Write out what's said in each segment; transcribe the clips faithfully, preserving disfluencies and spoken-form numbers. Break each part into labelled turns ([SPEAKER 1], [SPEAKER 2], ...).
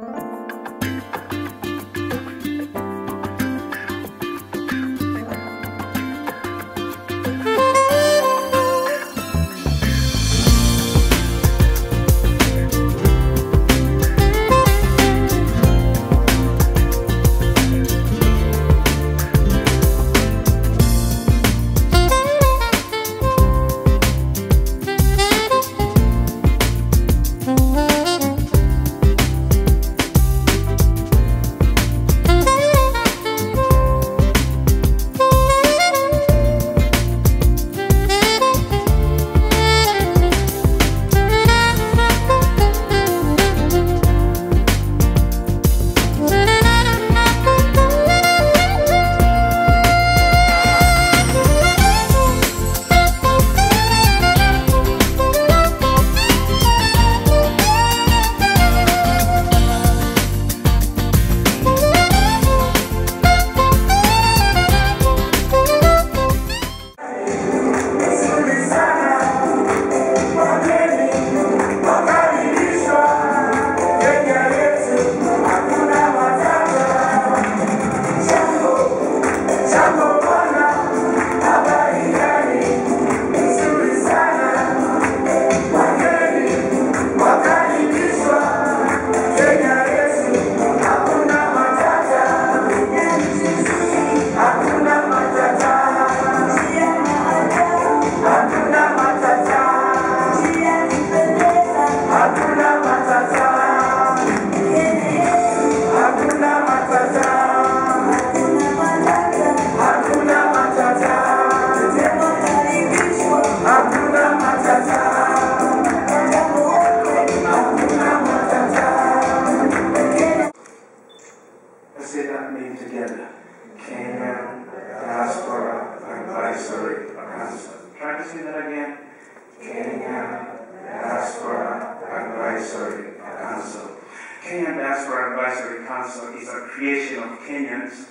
[SPEAKER 1] Kenyan Diaspora Advisory Council is a creation of Kenyans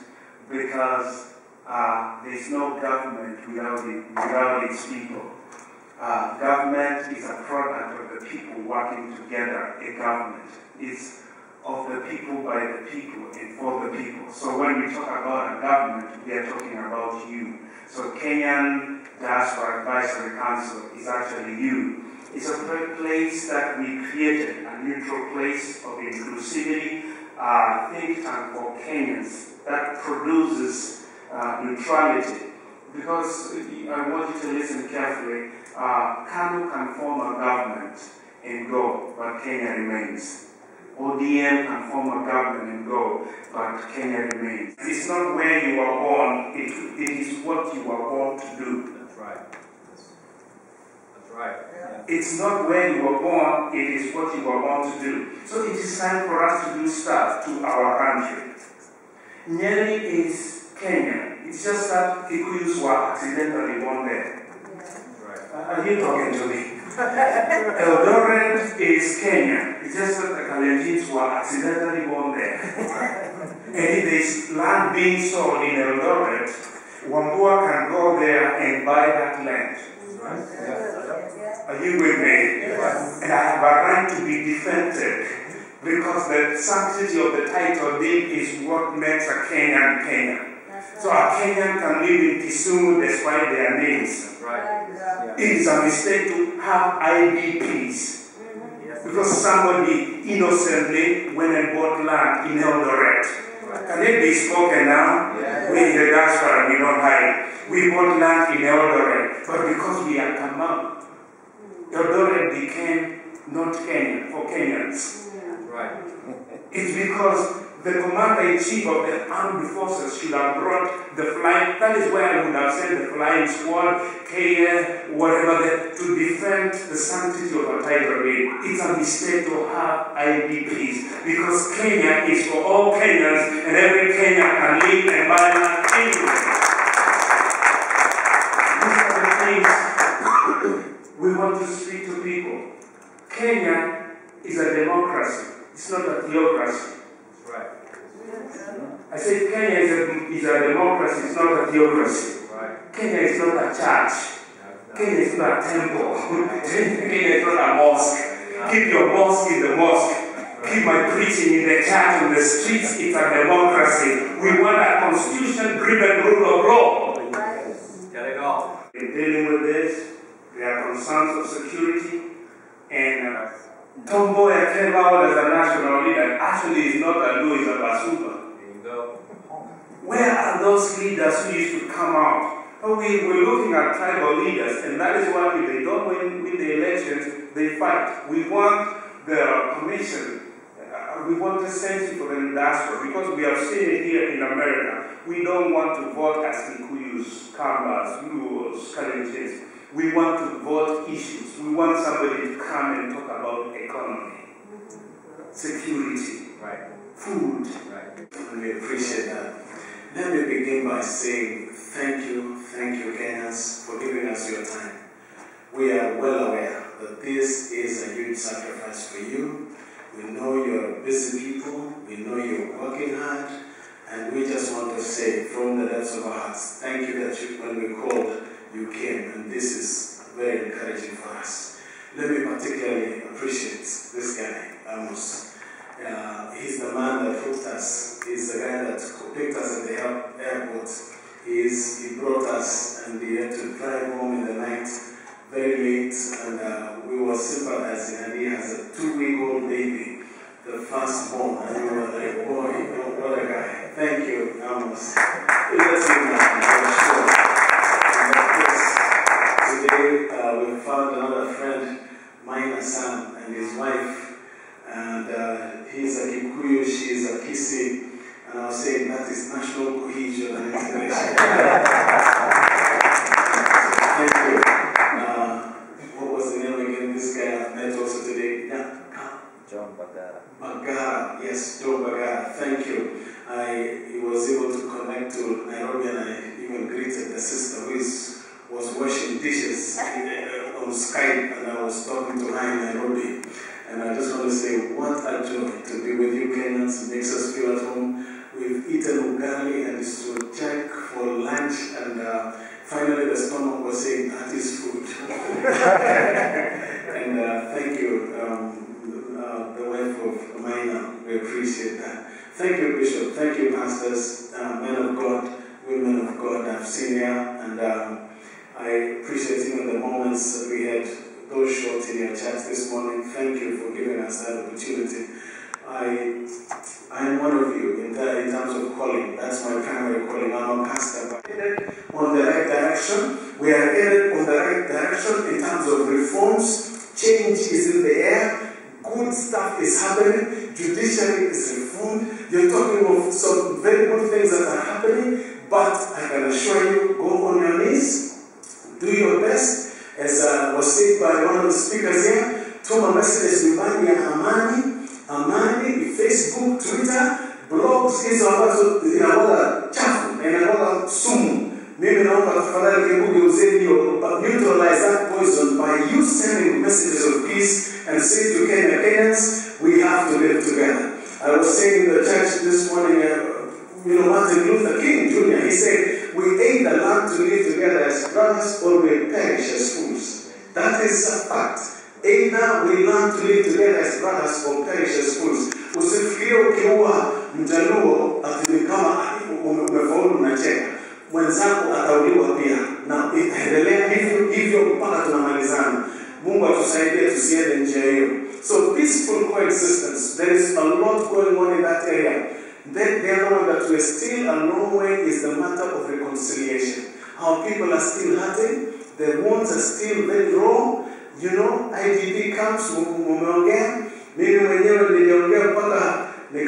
[SPEAKER 1] because uh, there is no government without, it, without its people. Uh, government is a product of the people working together. A government is of the people, by the people, and for the people. So when we talk about a government, we are talking about you. So Kenyan Diaspora Advisory Council is actually you. It's a place that we created, a neutral place of inclusivity, uh, think tank for Kenyans that produces uh, neutrality. Because I want you to listen carefully, uh, KANU can form a government and go, but Kenya remains. O D M can form a government and go, but Kenya remains. It's not where you are born, it, it is what you are born to do.
[SPEAKER 2] That's right. That's right. Yeah.
[SPEAKER 1] It's not where you were born, it is what you were born to do. So it is time for us to do stuff to our country. Nyeri is Kenya. It's just that Kikuyus were accidentally born there.
[SPEAKER 2] Right.
[SPEAKER 1] Uh, are you talking to me? Eldoret is Kenya. It's just that the Kalenjins were accidentally born there. And if there is land being sold in Eldoret, Wambua can go there and buy that land.
[SPEAKER 2] Right. Yeah.
[SPEAKER 1] Are you with me?
[SPEAKER 2] Yes.
[SPEAKER 1] And I have a right to be defended because the sanctity of the title deed is what makes a Kenyan Kenyan. So a Kenyan can live in Kisumu despite their names.
[SPEAKER 2] Right. Yeah.
[SPEAKER 1] It is a mistake to have I D Ps because somebody innocently went and bought land in Eldoret. Right. Can it be spoken now?
[SPEAKER 2] Yeah.
[SPEAKER 1] We in the diaspora, we don't hide. We bought land in Eldoret, but because we are come up, Eldoret became not Kenya for Kenyans.
[SPEAKER 2] Right.
[SPEAKER 1] It's because the commander-in-chief of the armed forces should have brought the flying, that is where I would have sent the flying squad, K F, whatever, the, to defend the sanctity of a title deed. It's a mistake to have I D Ps because Kenya is for all Kenyans and every Kenyan can live and buy land anywhere. These are the things we want to speak to people. Kenya is a democracy. It's not a theocracy.
[SPEAKER 2] Right.
[SPEAKER 1] I said Kenya is a, is a democracy, it's not a theocracy.
[SPEAKER 2] Right.
[SPEAKER 1] Kenya is not a church.
[SPEAKER 2] No, no.
[SPEAKER 1] Kenya is not a temple. Kenya is not a mosque. Keep your mosque in the mosque. keep my preaching in the church, in the streets. It's a democracy. We want a constitution-driven rule of law.
[SPEAKER 2] Get it all.
[SPEAKER 1] In dealing with this, there are concerns of security, and uh, Tom Mboya came out as a national leader. Actually, he's not a Luo, he's a Basuba.
[SPEAKER 2] There you go.
[SPEAKER 1] Where are those leaders who used to come out? Oh, we, we're looking at tribal leaders, and that is why if they don't win, win the elections, they fight. We want the commission, uh, we want the census for the diaspora, because we have seen it here in America. We don't want to vote as Kikuyus, Kambas, Luos, Kalenjins. We want to vote issues. We want somebody to come and talk about economy, security,
[SPEAKER 2] right,
[SPEAKER 1] food.
[SPEAKER 2] Right.
[SPEAKER 3] And we appreciate that. Let me begin by saying thank you, thank you, Kenyans, for giving us your time. We are well aware that this is a huge sacrifice for you. We know you're busy people, we know you're working hard, and we just want to say from the depths of our hearts, thank you that you, when we called, you came, and this is very encouraging for us. Let me particularly appreciate this guy, Amos. Uh, he's the man that hooked us. He's the guy that picked us at the airport. He's, he brought us, and we had to drive home in the night, very late, and uh, we were sympathizing, and he has a two-week-old baby, the firstborn, and we were like, boy, what a guy. Thank you, Amos. Let's give him a hand. Today, uh, we found another friend, Maina Sam, and his wife, and uh, he's a Kikuyu, she's a Kisi, and I was saying that is national cohesion and integration. Thank you. Uh, what was the name again? This guy I've met also today. Yeah.
[SPEAKER 2] John Bagara.
[SPEAKER 3] Bagara, yes, Joe Bagara. Thank you. I he was able to connect to Nairobi, and I even greeted the sister who is, was washing dishes on Skype, and I was talking to her in Nairobi. And I just want to say, what a joy to be with you, Kenyans. It makes us feel at home. We've eaten ugali and it's to check for lunch, and uh, finally the stomach was saying, that is food. And uh, thank you, um, uh, the wife of Maina. We appreciate that. Thank you, Bishop. Thank you, pastors, uh, men of God, women of God I've seen here. And um, I appreciate even the moments that we had those short in your chat this morning. Thank you for giving us that opportunity. I I am one of you in, the, in terms of calling. That's my primary calling. I'm a pastor. But headed on the right direction. We are headed on the right direction in terms of reforms. Change is in the air. Good stuff is happening. Judiciary is reformed. You're talking of some very good things that are happening. But I can assure you, go on your knees. Do your best. As uh, was said by one of the speakers here, tuma messages nyumbani ya amani, amani, Facebook, Twitter, blogs hizo ambazo inakuwa chafu na inakuwa sumu. Mimi naomba tafadhali Kibuge Uzeni, but neutralize that poison by you sending messages of peace and say to Kenya, Kenyans, we have to live together. I was saying in the church this morning, uh, you know, Martin Luther King Junior, he said, we either learn to live together as brothers or we perish as fools. That is a fact. Either we learn to live together as brothers or perish as fools. Usifikirie ukiua Mjaluo ati ni kama umefaulu unacheka. Mwenzako atauliwa pia. Na itaendelea hivyo hivyo mpaka tunamalizana. Mungu atusaidie tusiende njia hiyo. So peaceful coexistence. There is a lot going on in that area. Then the other one that we're still a long way is the matter of reconciliation. Our people are still hurting. The wounds are still very raw. You know, I D P camps, mumeongea. Mimi mwenyewe niliongea mpaka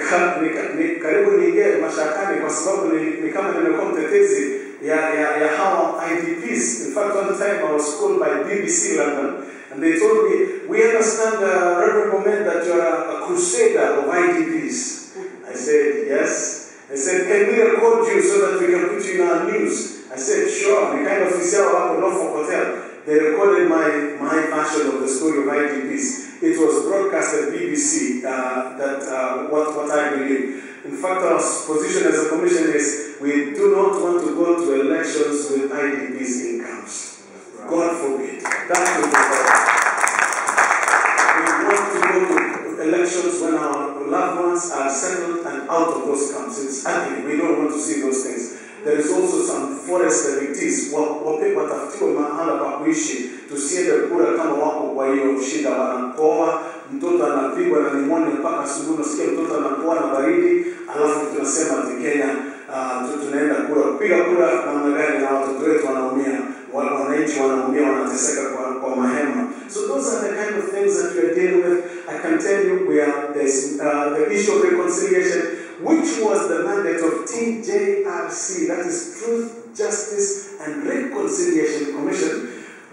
[SPEAKER 3] karibu niingie mashakani kwa sababu ni kama nimekuwa mtetezi ya, ya, ya hawa I D Ps. In fact, one time I was called by B B C London, and they told me, we understand, uh, Reverend Moment, that you are a crusader of I D Ps. I said, yes. They said, can we record you so that we can put you in our news? I said, sure. The kind of official up in Norfolk Hotel. They recorded my, my version of the story of I D Ps. It was broadcast at B B C, uh, that, uh, what, what I believe. In fact, our position as a commission is, we do not want to go to elections with I D Ps in camps. Right. God forbid. That would be bad. We want to go to elections when our out of those camps. It's ugly. We don't want to see those things. There is also some forest evictees. Watafutiwa mahala pa kuishi. Tusiende kura kama wako kwa hiyo shida. Wanakoa, mtoto anapigwa na pneumonia mpaka asubuhi. Unasikia mtoto anakoa na baridi. Alafu tunasema ati Kenya uh, tunaenda kura. Kupiga kura namna gani na watoto wetu wanaumia. Wananchi wanaumia, wanateseka kwa, kwa mahema. So those are the kind of things that we are dealing with. I can tell you we are, there's uh, the issue of reconciliation, which was the mandate of T J R C, that is Truth, Justice and Reconciliation Commission.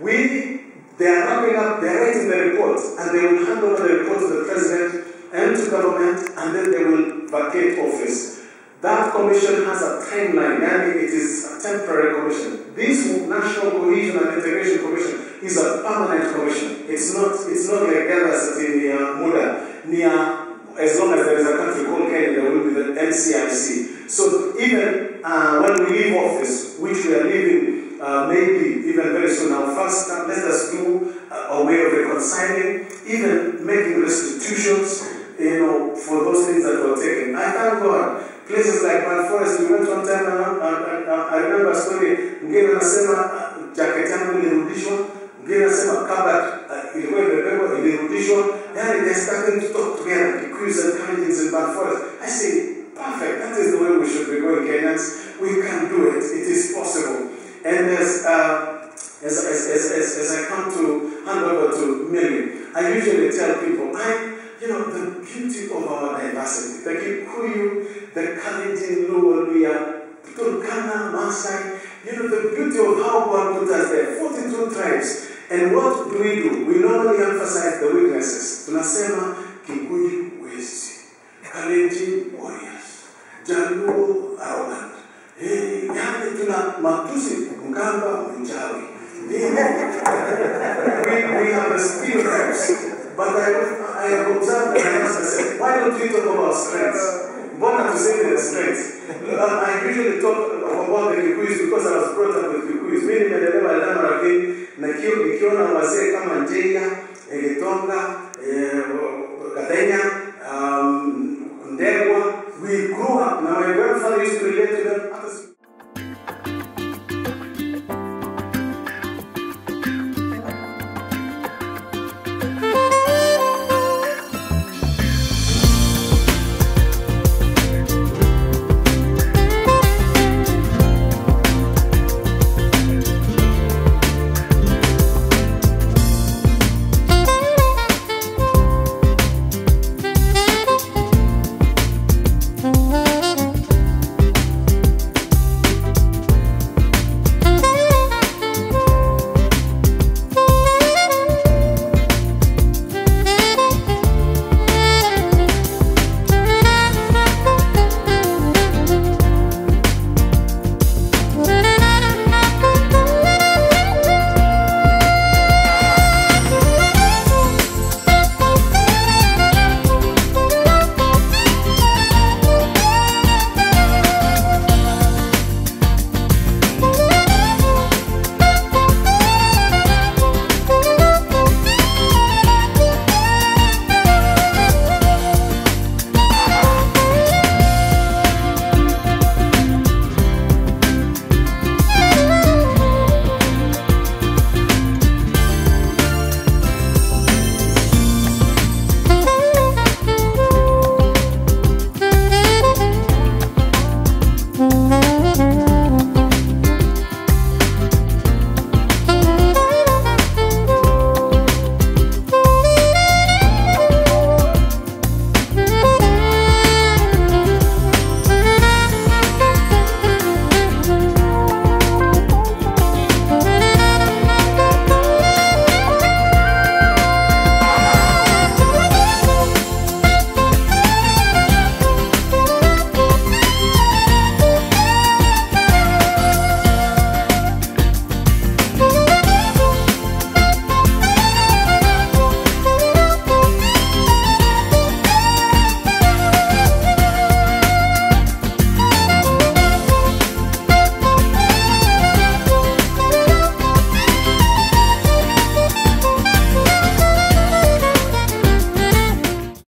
[SPEAKER 3] We, they are wrapping up, they are writing the report, and they will hand over the report to the President and to government, and then they will vacate office. That commission has a timeline, and it is a temporary commission. This National Cohesion and Integration Commission is a permanent commission. It's not, it's not like others in uh, Muda. Near, as long as there is a country called Kenya, there will be the N C I C. So even uh, when we leave office, which we are leaving uh, maybe even very soon, our first step, let us do uh, a way of reconciling, even making restitutions, you know, for those things that were taken. I thank God. Places like Ban Forest, we went one time, and uh, uh, I remember a story, mgeni anasema jacket yangu ilirudishwa, mgeni anasema kabla ilikuwa imebebwa ilirudishwa, and they're starting to talk together, Kikuyus and Kalenjins in Ban Forest. I say, perfect, that is the way we should be going, Kenyans. We can do it, it is possible. And as, uh, as, as, as, as, as I come to hand over to Millie, I usually tell people, I You know, the beauty of our diversity, the Kikuyu, the Kalenjin, Luo, Luya, Turkana, Maasai, you know, the beauty of how God put us there, forty-two tribes. And what do we do? We normally emphasize the weaknesses. Tunasema Kikuyu wezi, Kalenjin warriors, Jaluo arrogant. Hey, yani tuna matusi mkamba mchawi. we, we have the stereotypes. But I, I have observed that I said, why don't we talk about strengths? Mbona tuseme the strengths? I usually talk about the Kikuyus because I was brought up with Kikuyus. Mimi nimelelewa Eldoret Ravine, na nikiona wazee kama Njeia, Gitonga, Gathenya,